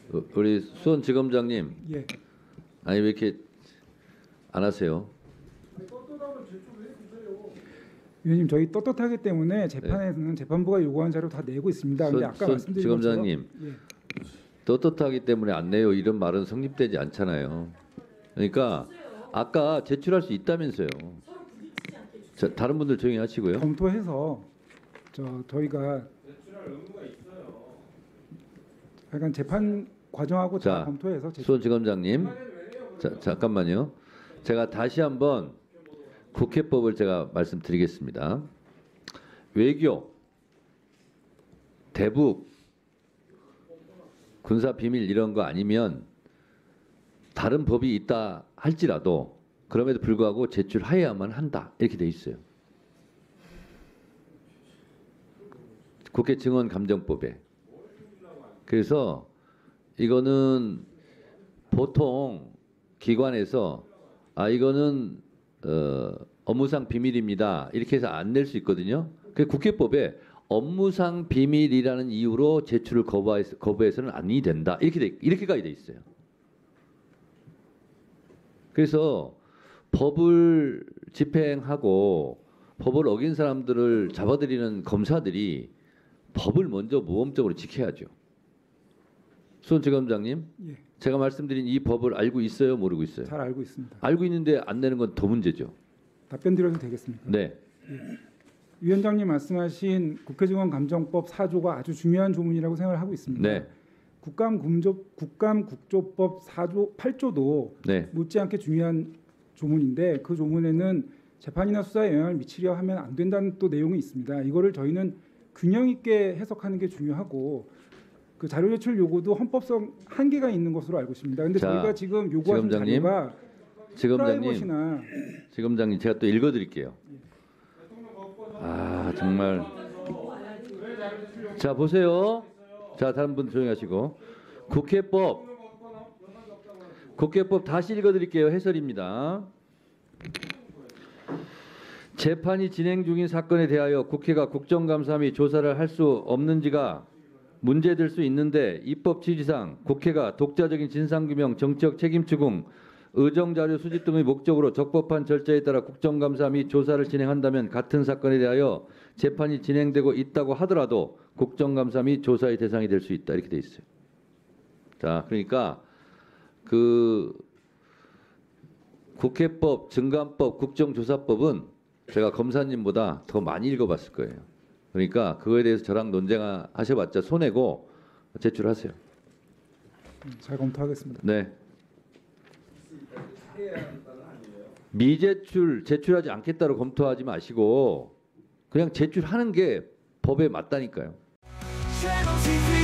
우리 수원지검장님, 예. 아니 왜 이렇게 안 하세요? 위원님, 저희 떳떳하기 때문에 재판에서는 재판부가 요구한 자료 다 내고 있습니다. 근데 아까 말씀드린 지검장님, 것처럼 예. 떳떳하기 때문에 안 내요 이런 말은 성립되지 않잖아요. 그러니까 아까 제출할 수 있다면서요. 자, 다른 분들 조용히 하시고요. 검토해서 저희가 약간 재판 과정하고 다 자, 검토해서 수원지검장님, 자, 잠깐만요. 제가 다시 한번 국회법을 제가 말씀드리겠습니다. 외교, 대북, 군사 비밀 이런 거 아니면 다른 법이 있다 할지라도 그럼에도 불구하고 제출하여야만 한다 이렇게 돼 있어요. 국회 증언 감정법에. 그래서 이거는 보통 기관에서 이거는 업무상 비밀입니다 이렇게 해서 안 낼 수 있거든요. 그 국회법에 업무상 비밀이라는 이유로 제출을 거부해서는 아니 된다 이렇게까지 돼 있어요. 그래서 법을 집행하고 법을 어긴 사람들을 잡아들이는 검사들이 법을 먼저 모범적으로 지켜야죠. 수원지검장님, 예. 제가 말씀드린 이 법을 알고 있어요, 모르고 있어요? 잘 알고 있습니다. 알고 있는데 안 내는 건 더 문제죠. 답변 드려도 되겠습니까? 네. 위원장님 말씀하신 국회증언 감정법 4조가 아주 중요한 조문이라고 생각을 하고 있습니다. 네. 국감국조법 4조 8조도 네. 못지않게 중요한 조문인데 그 조문에는 재판이나 수사에 영향을 미치려 하면 안 된다는 또 내용이 있습니다. 이거를 저희는 균형 있게 해석하는 게 중요하고 그 자료 제출 요구도 헌법성 한계가 있는 것으로 알고 있습니다. 근데 자, 저희가 지금 요구하는 지검장님, 자료가 프라이버시나 지검장님 제가 또 읽어드릴게요. 정말. 자 보세요. 자 다른 분 조용히 하시고 국회법 다시 읽어드릴게요. 해설입니다. 재판이 진행 중인 사건에 대하여 국회가 국정감사 및 조사를 할 수 없는지가 문제될 수 있는데 입법 취지상 국회가 독자적인 진상규명, 정치적 책임 추궁, 의정자료 수집 등의 목적으로 적법한 절차에 따라 국정감사 및 조사를 진행한다면 같은 사건에 대하여 재판이 진행되고 있다고 하더라도 국정감사 및 조사의 대상이 될 수 있다 이렇게 돼 있어요. 자, 그러니까 그 국회법, 증감법, 국정조사법은 제가 검사님보다 더 많이 읽어봤을 거예요. 그러니까 그거에 대해서 저랑 논쟁하셔봤자 손해고 제출하세요. 잘 검토하겠습니다. 네. 제출하지 않겠다로 검토하지 마시고 그냥 제출하는 게 법에 맞다니까요.